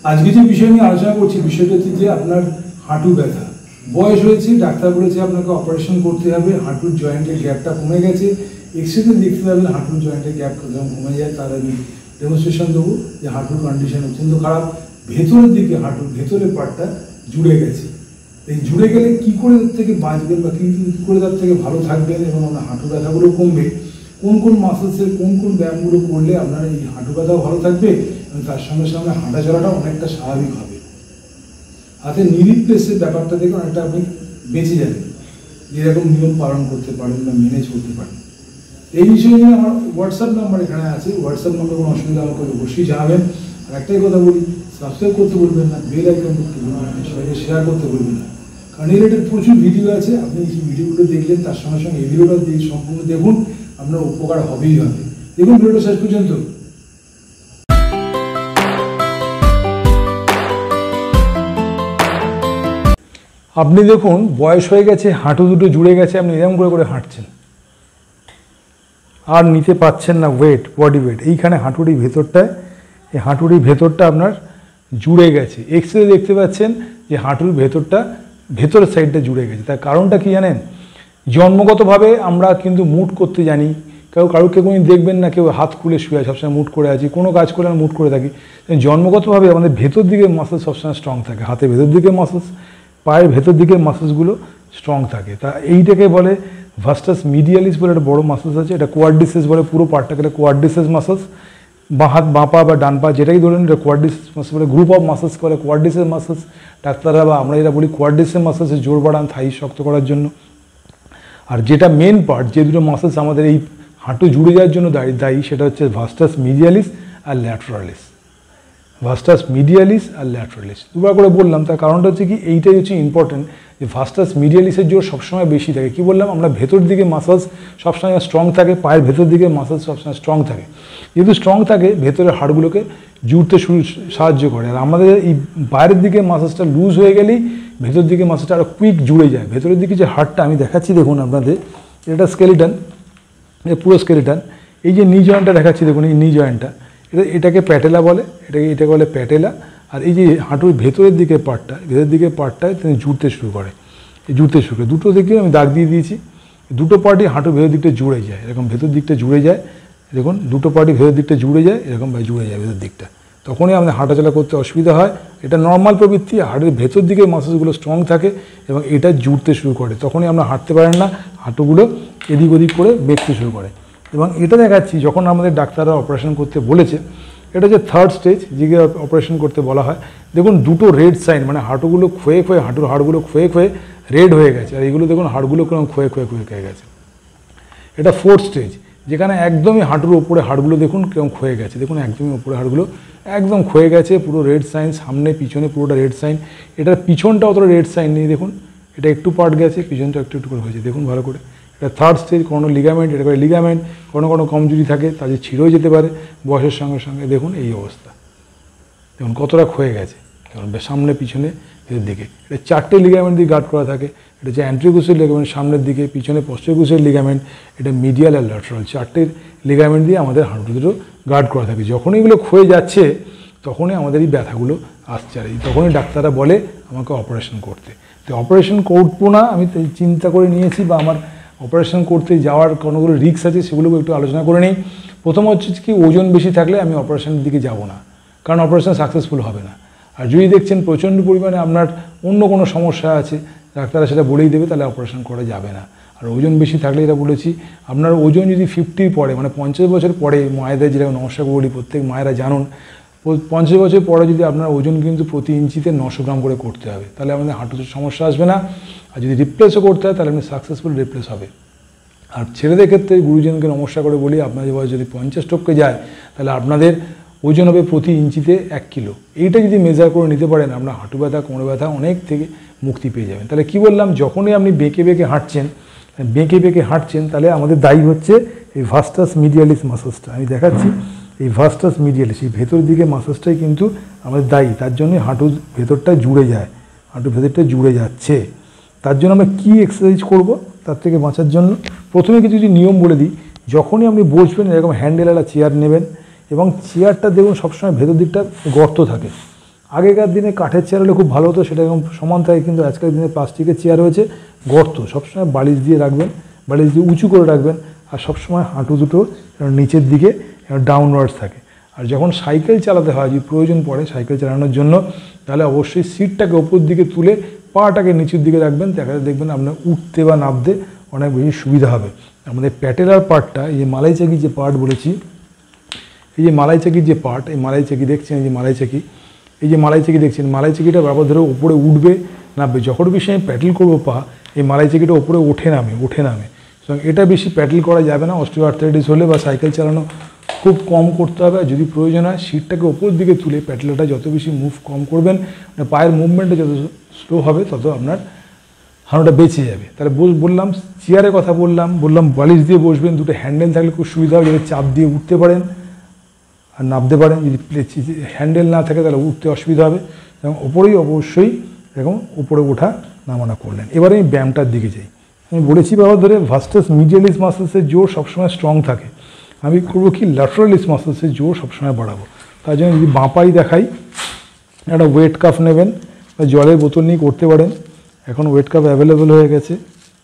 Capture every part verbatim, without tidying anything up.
আজকে যে বিষয় নিয়ে আলোচনা করছি বিষয়টা হচ্ছে যে আপনার হাঁটু ব্যথা, বয়স হয়েছে, ডাক্তার বলেছে আপনাকে অপারেশন করতে হবে, হাঁটুর জয়েন্টের গ্যাপটা কমে গেছে, এক্সরেতে দেখতে পাবেন হাঁটুর জয়েন্টের গ্যাপ যখন কমে যায় তার আমি ডেমনস্ট্রেশন দেবো যে হাঁটুর কন্ডিশন অত্যন্ত খারাপ, ভেতরের দিকে হাঁটুর ভেতরের পার্টটা জুড়ে গেছে। এই জুড়ে গেলে কী করে তার থেকে বাঁচবেন বা কী করে তার থেকে ভালো থাকবেন এবং আপনার হাঁটু ব্যথাগুলো কমবে, কোন কোন মাসেলসের কোন কোন ব্যায়ামগুলো করলে আপনার এই হাঁটু ব্যথাও ভালো থাকবে এবং তার সঙ্গে সঙ্গে হাঁটা চলাটা অনেকটা স্বাভাবিক হবে। হাতে নিরিপ্লেসের ব্যাপারটা দেখে অনেকটা আপনি বেঁচে যাবেন, যেরকম নিয়ম পালন করতে পারেন বা মেনে চলতে পারেন। এই বিষয়ে নিয়ে আমার হোয়াটসঅ্যাপ নাম্বার এখানে আছে, হোয়াটসঅ্যাপ নাম্বার কোনো অসুবিধা আমাকে অবশ্যই জানাবেন। আর একটাই কথা বলি, সাবস্ক্রাইব করতে বলবেন না, বেল আইকন করতে বলবেন না, সবাইকে শেয়ার করতে বলবেন না, কারণ রিলেটেড প্রচুর ভিডিও আছে। আপনি এই ভিডিওগুলো দেখলেন, তার সঙ্গে সঙ্গে এই ভিডিওটা দিয়ে সম্পূর্ণ দেখুন, আপনার উপকার হবেই হবে। দেখুন ভিডিওটা শেষ পর্যন্ত। আপনি দেখুন বয়স হয়ে গেছে, হাঁটু দুটো জুড়ে গেছে, আপনি এরকম করে করে হাঁটছেন আর নিতে পারছেন না ওয়েট, বডি ওয়েট। এইখানে হাঁটুর এই ভেতরটায়, এই হাঁটুর এই ভেতরটা আপনার জুড়ে গেছে। এক্সরে দেখতে পাচ্ছেন যে হাঁটুর ভেতরটা ভেতরের সাইডটা জুড়ে গেছে। তার কারণটা কি জানেন? জন্মগতভাবে আমরা কিন্তু মুট করতে জানি। কেউ কারোকে কোনো দেখবেন না কেউ হাত খুলে শুয়ে আছে, সবসময় মুট করে আছি, কোনো কাজ করে মুট করে থাকি। জন্মগতভাবে আমাদের ভেতর দিকে মাসেলস সবসময় স্ট্রং থাকে, হাতের ভেতর দিকে মাসেলস, পায়ের ভেতর দিকে মাসেলসগুলো স্ট্রং থাকে। তা এইটাকে বলে ভাস্টাস মিডিয়ালিস বলে একটা বড়ো মাসেলস আছে, এটা কোয়াড্রিসেস বলে, পুরো পার্টটাকে কোয়াড্রিসেস মাসেলস। বাঁ হাত বাঁ পা বা ডান পা যেটাই ধরেন এটা কোয়াড্রিসেস মাসেলস বলে, গ্রুপ অফ মাসেলস করে কোয়াড্রিসেস মাসেলস। ডাক্তাররা বা আমরা এরা বলি কোয়াড্রিসেস মাসেলসে জোর বাড়ান থাই শক্ত করার জন্য। আর যেটা মেন পার্ট, যে দুটো মাসেলস আমাদের এই হাঁটু জুড়ে যাওয়ার জন্য দায়ী দায়ী সেটা হচ্ছে ভাস্টাস মিডিয়ালিস আর ল্যাটারালিস। ভাস্টাস মিডিয়ালিস আর ল্যাটারালিস দুবার করে বললাম, তার কারণটা হচ্ছে কি, এইটাই হচ্ছে ইম্পর্টেন্ট যে ভাস্টাস মিডিয়ালিসের জোর সবসময় বেশি থাকে। কি বললাম, আমরা ভেতর দিকে মাসেলস সবসময় স্ট্রং থাকে, পায়ের ভেতর দিকে মাসেলস সবসময় স্ট্রং থাকে। যেহেতু স্ট্রং থাকে, ভেতরের হাড়গুলোকে জুড়তে শুরু সাহায্য করে। আর আমাদের এই বাইরের দিকে মাসেলসটা লুজ হয়ে গেলেই ভেতর দিকে মাসেলসটা আরও কুইক জুড়ে যায়। ভেতরের দিকে যে হাড়টা আমি দেখাচ্ছি দেখুন আপনাদের, এটা স্কেলিটন, এটা পুরো স্কেলিটন। এই যে নি জয়েন্টটা দেখাচ্ছি দেখুন, এই নি জয়েন্টটা, এটা এটাকে প্যাটেলা বলে, এটাকে এটাকে বলে প্যাটেলা। আর এই যে হাঁটুর ভেতরের দিকে পার্টটা, ভেতরের দিকে পার্টটায় তিনি জুড়তে শুরু করে, এই জুড়তে শুরু করে দুটো দিকে আমি দাগ দিয়ে দিয়েছি। দুটো পার্টই হাঁটুর ভেতর দিকটা জুড়ে যায়, এরকম ভেতর দিকটা জুড়ে যায়। দেখুন দুটো পার্টি ভেতর দিকটা জুড়ে যায়, এরকম ভাবে জুড়ে যায় ভেতর দিকটা, তখনই আমাদের হাঁটাচলা করতে অসুবিধা হয়। এটা নর্মাল প্রবৃত্তি, হাড়ের ভেতর দিকে মাসেলসগুলো স্ট্রং থাকে এবং এটা জুড়তে শুরু করে, তখনই আমরা হাঁটতে পারেন না, হাঁটুগুলো এদিক ওদিক করে বেঁকতে শুরু করে। এবং এটা দেখাচ্ছি যখন আমাদের ডাক্তাররা অপারেশন করতে বলেছে, এটা যে থার্ড স্টেজ যেগুলো অপারেশন করতে বলা হয়, দেখুন দুটো রেড সাইন, মানে হাঁটুগুলো ক্ষয়ে ক্ষয়ে, হাঁটুর হাড়গুলো ক্ষয়ে ক্ষয়ে রেড হয়ে গেছে। আর এইগুলো দেখুন হাড়গুলো কেমন ক্ষয়ে ক্ষয়ে ক্ষয়ে ক্ষয়ে গেছে। এটা ফোর্থ স্টেজ, যেখানে একদমই হাঁটুর ওপরে হাড়গুলো দেখুন কেমন ক্ষয়ে গেছে। দেখুন একদমই ওপরে হাড়গুলো একদম ক্ষয়ে গেছে, পুরো রেড সাইন, সামনে পিছনে পুরোটা রেড সাইন। এটার পিছনটা অতটা রেড সাইন নেই, দেখুন এটা একটু পার্ট গেছে, পিছনটা একটু একটু করে হয়েছে, দেখুন ভালো করে। এটা থার্ড স্টেজ, কোনো লিগামেন্ট, এটা করে লিগামেন্ট কোনো কোনো কমজোরি থাকে, তাদের ছিঁড়েও যেতে পারে বয়সের সঙ্গে সঙ্গে। দেখুন এই অবস্থা, দেখুন কতটা ক্ষয়ে গেছে, কারণ সামনে পিছনে এর দিকে। এটা চারটে লিগামেন্ট দিয়ে গার্ড করা থাকে। এটা হচ্ছে অ্যান্ট্রিকুসের লিগামেন্ট সামনের দিকে, পিছনে পশ্চারকুসের লিগামেন্ট, এটা মিডিয়াল আর ল্যাটারাল, চারটে লিগামেন্ট দিয়ে আমাদের হাঁটু দুটো গার্ড করা থাকে। যখনই এগুলো ক্ষয়ে যাচ্ছে তখনই আমাদের এই ব্যথাগুলো আসছে, আর তখনই ডাক্তাররা বলে আমাকে অপারেশন করতে। তো অপারেশন করবো না আমি চিন্তা করে নিয়েছি, বা আমার অপারেশন করতে যাওয়ার কোনোগুলো রিস্ক আছে সেগুলোকে একটু আলোচনা করে নিই। প্রথম হচ্ছে কি, ওজন বেশি থাকলে আমি অপারেশনের দিকে যাব না, কারণ অপারেশন সাকসেসফুল হবে না। আর যদি দেখছেন প্রচণ্ড পরিমাণে আপনার অন্য কোনো সমস্যা আছে, ডাক্তাররা সেটা বলেই দেবে, তাহলে অপারেশন করা যাবে না। আর ওজন বেশি থাকলে এটা বলেছি, আপনার ওজন যদি ফিফটির পরে, মানে পঞ্চাশ বছর পরে, মায়েদের যেরকম নমস্কার বলি প্রত্যেক মায়েরা জানুন, পঞ্চাশ বছর পরে যদি আপনার ওজন কিন্তু প্রতি ইঞ্চিতে নশো গ্রাম করে করতে হবে, তাহলে আমাদের হাঁটুতে সমস্যা আসবে না। আর যদি রিপ্লেসও করতে হয় তাহলে আপনি সাকসেসফুল রিপ্লেস হবে। আর ছেলেদের ক্ষেত্রে গুরুজনকে নমস্কার করে বলি, আপনাদের বয়স যদি পঞ্চাশ টপকে যায় তাহলে আপনাদের ওজন হবে প্রতি ইঞ্চিতে এক কিলো। এইটা যদি মেজার করে নিতে পারেন, আপনার হাঁটু ব্যথা, কোমর ব্যথা অনেক থেকে মুক্তি পেয়ে যাবেন। তাহলে কি বললাম, যখনই আপনি বেঁকে বেঁকে হাঁটছেন, বেঁকে বেঁকে হাঁটছেন, তাহলে আমাদের দায়ী হচ্ছে এই ভাস্টাস মিডিয়ালিস মাসেলসটা। আমি দেখাচ্ছি, এই ভাস্টাস মিডিয়ালিস, এই ভেতর দিকে মাসেলসটাই কিন্তু আমাদের দায়ী, তার জন্যই হাঁটুর ভেতরটা জুড়ে যায়, হাঁটুর ভেতরটা জুড়ে যাচ্ছে। তার জন্য আমরা কী এক্সারসাইজ করব তার থেকে বাঁচার জন্য? প্রথমে কিছু কিছু নিয়ম বলে দিই। যখনই আপনি বসবেন, এরকম হ্যান্ডেলওয়ালা চেয়ার নেবেন, এবং চেয়ারটা দেখুন সবসময় ভেতর দিকটা গর্ত থাকে, আগেকার দিনে কাঠের চেয়ার হলে খুব ভালো হতো, সেটা এরকম সমান থাকে, কিন্তু আজকাল দিনে প্লাস্টিকের চেয়ার হয়েছে, গর্ত, সবসময় বালিশ দিয়ে রাখবেন, বালিশ দিয়ে উঁচু করে রাখবেন, আর সবসময় হাঁটু দুটো নিচের দিকে ডাউনওয়ার্ডস থাকে। আর যখন সাইকেল চালাতে হয়, যদি প্রয়োজন পড়ে সাইকেল চালানোর জন্য, তাহলে অবশ্যই সিটটাকে ওপর দিকে তুলে পাটাকে নিচের দিকে রাখবেন, তাহলে দেখবেন আপনার উঠতে বা নামতে অনেক বেশি সুবিধা হবে। আমাদের প্যাটেলার পার্টটা, এই যে মালাই চাকি যে পার্ট বলেছি, এই যে মালাই চাকির যে পার্ট, এই মালাই চাকি দেখছেন, এই যে মালাই চাকি, এই যে মালাই চাকি দেখছেন, মালাই চাকিটা বরাবর ধরে উপরে উঠবে নামবে, যখন বেশি আমি প্যাটেল করবো পা, এই মালাই চাকিটা উপরে ওঠে নামে ওঠে নামে সুতরাং এটা বেশি প্যাটেল করা যাবে না। অস্টিওআর্থ্রাইটিস হলে বা সাইকেল চালানো খুব কম করতে হবে। যদি প্রয়োজন হয় সিটটাকে ওপর দিকে তুলে প্যাটেলটা যত বেশি মুভ কম করবেন, মানে পায়ের মুভমেন্টটা যত স্লো হবে, তত আপনার হাঁটুটা বেঁচে যাবে। তাহলে বললাম চেয়ারে কথা বললাম, বললাম বালিশ দিয়ে বসবেন, দুটো হ্যান্ডেল থাকলে খুব সুবিধা হবে, যাতে চাপ দিয়ে উঠতে পারেন আর নামতে পারেন। যদি হ্যান্ডেল না থাকে তাহলে উঠতে অসুবিধা হবে, এবং ওপরেই অবশ্যই এরকম উপরে ওঠা নামানো করলেন। এবারে আমি ব্যায়ামটার দিকে যাই। আমি বলেছি বাবা ধরে ভাস্টাস মিডিয়ালিস মাসেলসের জোর সবসময় স্ট্রং থাকে, আমি করবো কি ল্যাটারালিস মাসেলসের জোর সবসময় বাড়াবো। তার জন্য যদি বাঁ পাই দেখাই, একটা ওয়েট কাপ নেবেন বা জলের বোতল নিয়ে করতে পারেন, এখন ওয়েট কাপ অ্যাভেলেবেল হয়ে গেছে।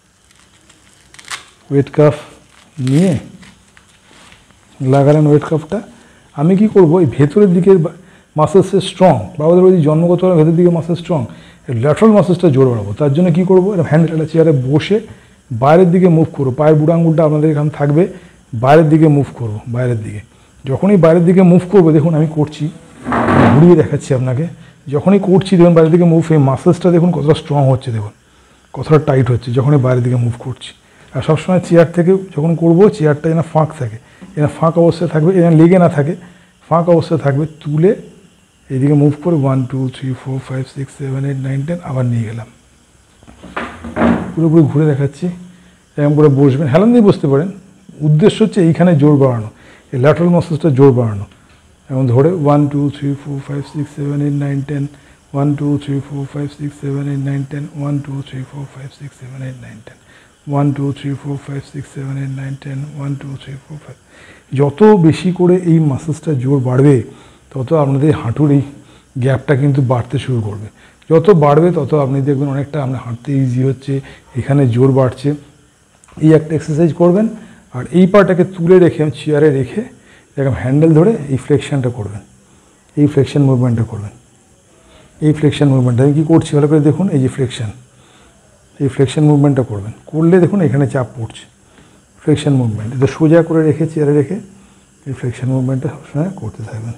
ওয়েট কাপ নিয়ে লাগালেন ওয়েট কাপটা। আমি কি করব, এই ভেতরের দিকের মাসেলসের স্ট্রং, বাবাদের বলছি জন্মগত ভেতরের দিকে মাসেল স্ট্রং, ল্যাটারাল মাসেলসটা জোর বাড়াবো। তার জন্য কী করবো, হ্যান্ডেল চেয়ারে বসে বাইরের দিকে মুভ করবো, পায়ের বুড়ো আঙুলটা আপনাদের এখানে থাকবে, বাইরের দিকে মুভ করবো, বাইরের দিকে। যখনই বাইরের দিকে মুভ করবো, দেখুন আমি করছি, ঘুরিয়ে দেখাচ্ছি আপনাকে, যখনই করছি দেখুন বাইরের দিকে মুভ, এই মাসেলসটা দেখুন কতটা স্ট্রং হচ্ছে, দেখুন কতটা টাইট হচ্ছে যখনই বাইরের দিকে মুভ করছি। আর সবসময় চেয়ার থেকে যখন করবো, চেয়ারটা যেন ফাঁক থাকে, যেন ফাঁক অবস্থায় থাকবে, যেন লেগে না থাকে, ফাঁক অবস্থায় থাকবে, তুলে এইদিকে মুভ করে one two three four five six seven eight nine ten আবার নিয়ে গেলাম, পুরোপুরি ঘুরে দেখাচ্ছি। এরকম করে বসবেন, হেলান দিয়ে বসতে পারেন। উদ্দেশ্য হচ্ছে এইখানে জোর বাড়ানো, এই ল্যাটারাল মাসেলসটা জোর বাড়ানো। এবং ধরে one two three four five six seven eight nine ten, one two three four five six seven eight nine ten, one two three four five six seven eight nine ten, one two three four five six seven eight nine ten, one two three four five. যত বেশি করে এই মাসেলসটা জোর বাড়বে, তত আপনাদের হাঁটুর এই গ্যাপটা কিন্তু বাড়তে শুরু করবে। যত বাড়বে তত আপনি দেখবেন অনেকটা আপনার হাঁটতে ইজি হচ্ছে, এখানে জোর বাড়ছে। এই একটা এক্সারসাইজ করবেন, আর এই পাটাকে তুলে রেখে চেয়ারে রেখে এরকম হ্যান্ডেল ধরে এই ফ্লেকশনটা করবেন, এই ফ্লেকশন মুভমেন্টটা করবেন। এই ফ্লেকশন মুভমেন্টটা আমি কী করছি ভালো করে দেখুন, এই যে ফ্লেকশন, এই ফ্লেকশন মুভমেন্টটা করবেন, করলে দেখুন এখানে চাপ পড়ছে। ফ্লেকশন মুভমেন্ট এটা সোজা করে রেখে চেয়ারে রেখে এই ফ্লেকশন মুভমেন্টটা সবসময় করতে থাকবেন।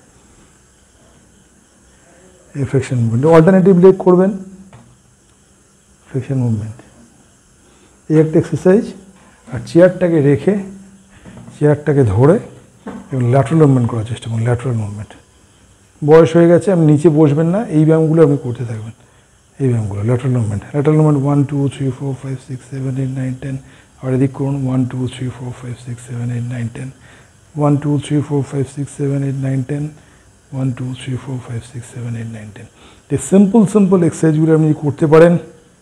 এই ফ্লেকশন মুভমেন্ট অল্টারনেটিভ লেগ করবেন, ফ্লেকশন মুভমেন্ট, এই একটা এক্সারসাইজ। আর চেয়ারটাকে রেখে চেয়ারটাকে ধরে এবং ল্যাটারাল মুভমেন্ট করার চেষ্টা করুন, ল্যাটারাল মুভমেন্ট। বয়স হয়ে গেছে, আপনি নিচে বসবেন না, এই ব্যায়ামগুলো আপনি করতে থাকবেন, এই ব্যায়ামগুলো lateral movement. Lateral movement one two three four five six seven eight nine ten, আর এদিক করুন one two three four five six seven eight nine ten, one two three four five six seven eight nine ten, one two three four five six seven eight nine ten. এই simple simple এক্সারসাইজগুলো আপনি করতে পারেন,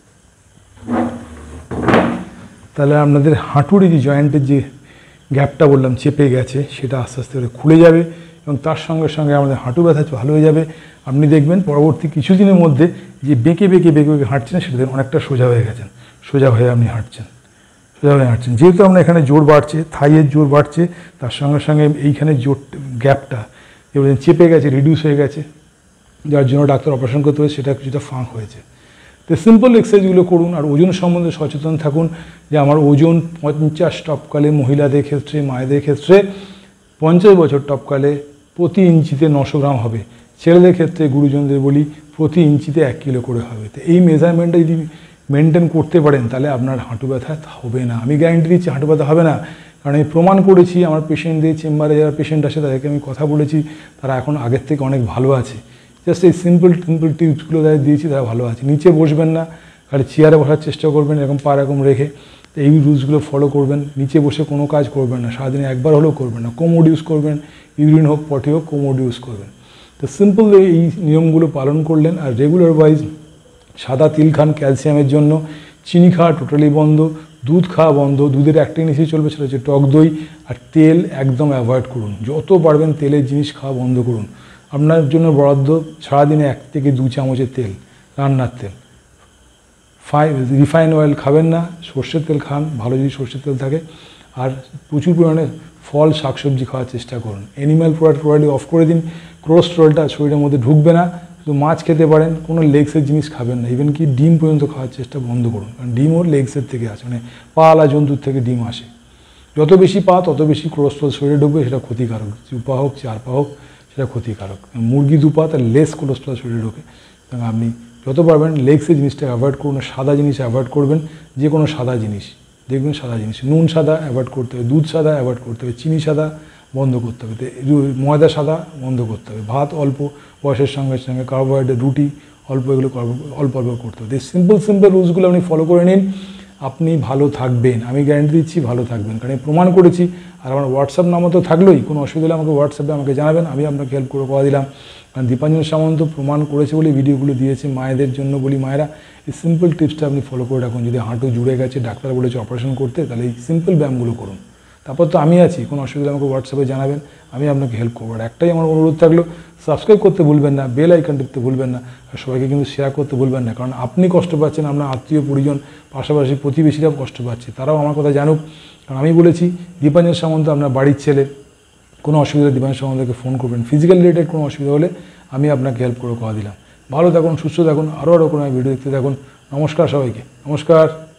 তাহলে আপনাদের হাঁটুর যে জয়েন্টের যে গ্যাপটা বললাম চেপে গেছে, সেটা আস্তে আস্তে করে খুলে যাবে, এবং তার সঙ্গে সঙ্গে আমাদের হাঁটু ব্যথা ভালো হয়ে যাবে। আপনি দেখবেন পরবর্তী কিছুদিনের মধ্যে যে বেঁকে বেঁকে বেঁকে বেঁকে হাঁটছেন, সেটা অনেকটা সোজা হয়ে গেছেন, সোজা হয়ে আপনি হাঁটছেন, সোজা হয়ে হাঁটছেন। যেহেতু আপনার এখানে জোর বাড়ছে, থাইয়ের জোর বাড়ছে, তার সঙ্গে সঙ্গে এইখানে জোর গ্যাপটা এবার চেপে গেছে, রিডিউস হয়ে গেছে, যার জন্য ডাক্তার অপারেশন করতে হয়েছে, সেটা কিছুটা ফাঁক হয়েছে। তো সিম্পল এক্সারসাইজগুলো করুন, আর ওজন সম্বন্ধে সচেতন থাকুন যে আমার ওজন পঞ্চাশ টপকালে মহিলাদের ক্ষেত্রে, মায়েদের ক্ষেত্রে পঞ্চাশ বছর টপকালে প্রতি ইঞ্চিতে নশো গ্রাম হবে, ছেলেদের ক্ষেত্রে গুরুজনদের বলি প্রতি ইঞ্চিতে এক কিলো করে হবে। তো এই মেজারমেন্টটা যদি মেনটেন করতে পারেন, তাহলে আপনার হাঁটু ব্যথা হবে না। আমি গ্যারান্টি দিচ্ছি হাঁটু ব্যথা হবে না, কারণ আমি প্রমাণ করেছি। আমার পেশেন্টদের চেম্বারে যারা পেশেন্ট আসে তাদেরকে আমি কথা বলেছি, তারা এখন আগের থেকে অনেক ভালো আছে। জাস্ট এই সিম্পল সিম্পল টিপসগুলো যারা দিয়েছি তারা ভালো আছে। নিচে বসবেন না, খালি চেয়ারে বসার চেষ্টা করবেন, এরকম পা এরকম রেখে। তো এই রুলসগুলো ফলো করবেন। নিচে বসে কোনো কাজ করবেন না, সারাদিনে একবার হলেও করবেন না। কোমোড ইউজ করবেন, ইউরিন হোক পটি হোক, কোমোড ইউজ করবেন। তো সিম্পল এই নিয়মগুলো পালন করলেন। আর রেগুলার ওয়াইজ সাদা তিল খান ক্যালসিয়ামের জন্য, চিনি খাওয়া টোটালি বন্ধ, দুধ খাওয়া বন্ধ, দুধের একটা জিনিসই চলবে, সেটা হচ্ছে টক দই। আর তেল একদম অ্যাভয়েড করুন, যত পারবেন তেলের জিনিস খাওয়া বন্ধ করুন। আপনার জন্য বরাদ্দ সারাদিনে এক থেকে দু চামচের তেল, রান্নার তেল। ফাই রিফাইন অয়েল খাবেন না, সর্ষের তেল খান, ভালো যদি সর্ষের তেল থাকে। আর প্রচুর পরিমাণে ফল শাকসবজি খাওয়ার চেষ্টা করুন। অ্যানিম্যাল প্রোডাক্ট টোটালি অফ করে দিন, কোলেস্টেরলটা শরীরের মধ্যে ঢুকবে না। শুধু মাছ খেতে পারেন, কোনো লেগসের জিনিস খাবেন না, ইভেন কি ডিম পর্যন্ত খাওয়ার চেষ্টা বন্ধ করুন, কারণ ডিমও লেগসের থেকে আসে, মানে পালা জন্তুর থেকে ডিম আসে। যত বেশি পা তত বেশি কোলেস্টেরল শরীরে ঢুকবে, সেটা ক্ষতিকারক। দু পা হোক চার পা হোক সেটা ক্ষতিকারক। মুরগি দু পা তার লেস কোলেস্টেরল শরীরে ঢোকে। কারণ আপনি যত পারবেন লেগসের জিনিসটা অ্যাভয়েড করুন, সাদা জিনিস অ্যাভয়েড করবেন, যে কোনো সাদা জিনিস দেখবেন, সাদা জিনিস, নুন সাদা অ্যাভয়েড করতে হবে, দুধ সাদা অ্যাভয়েড করতে হবে, চিনি সাদা বন্ধ করতে হবে, ময়দা সাদা বন্ধ করতে হবে, ভাত অল্প, বয়সের সঙ্গে সঙ্গে কার্বোহাইড্রেট, রুটি অল্প, এগুলো অল্প অল্প করতে হবে। সিম্পল সিম্পল রুলসগুলো আপনি ফলো করে নিন, আপনি ভালো থাকবেন, আমি গ্যারান্টি দিচ্ছি ভালো থাকবেন, কারণ প্রমাণ করেছি। আর আমার হোয়াটসঅ্যাপ নাম্বার তো থাকলোই, কোনো অসুবিধা হলে আমাকে হোয়াটসঅ্যাপে আমাকে জানাবেন, আমি আপনাকে হেল্প করে করে দিলাম। কারণ দীপাঞ্জন সামন্ত প্রমাণ করেছে বলে ভিডিওগুলো দিয়েছে। মায়েদের জন্য বলি, মায়েরা এই সিম্পল টিপসটা আপনি ফলো করে রাখুন। যদি হাঁটু জুড়ে গেছে, ডাক্তার বলেছে অপারেশন করতে, তাহলে এই সিম্পল ব্যায়ামগুলো করুন। তারপর তো আমি আছি, কোনো অসুবিধা আমাকে হোয়াটসঅ্যাপে জানাবেন, আমি আপনাকে হেল্প করবো। আর একটাই আমার অনুরোধ থাকলো, সাবস্ক্রাইব করতে ভুলবেন না, বেল আইকন টিপতে ভুলবেন না, আর সবাইকে কিন্তু শেয়ার করতে ভুলবেন না। কারণ আপনি কষ্ট পাচ্ছেন, আপনার আত্মীয় পরিজন, পাশাপাশি প্রতিবেশীরাও কষ্ট পাচ্ছে, তারাও আমার কথা জানুক। কারণ আমি বলেছি দীপাঞ্জন সামন্ত আপনার বাড়ির ছেলে, কোনো অসুবিধা দীপাঞ্জন সামন্তকে ফোন করবেন। ফিজিক্যাল রিলেটেড কোনো অসুবিধা হলে আমি আপনাকে হেল্প করে কথা দিলাম। ভালো থাকুন, সুস্থ থাকুন, আরও আরও কোনো ভিডিও দেখতে থাকুন। নমস্কার সবাইকে, নমস্কার।